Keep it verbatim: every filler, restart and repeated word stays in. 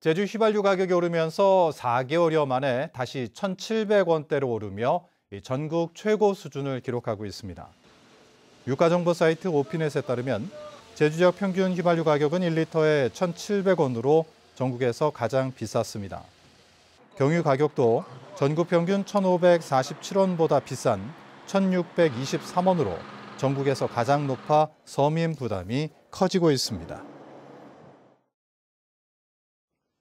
제주 휘발유 가격이 오르면서 사 개월여 만에 다시 천칠백 원대로 오르며 전국 최고 수준을 기록하고 있습니다. 유가정보 사이트 오피넷에 따르면 제주 지역 평균 휘발유 가격은 일 리터에 천칠백 원으로 전국에서 가장 비쌌습니다. 경유 가격도 전국 평균 천오백사십칠 원보다 비싼 천육백이십삼 원으로 전국에서 가장 높아 서민 부담이 커지고 있습니다.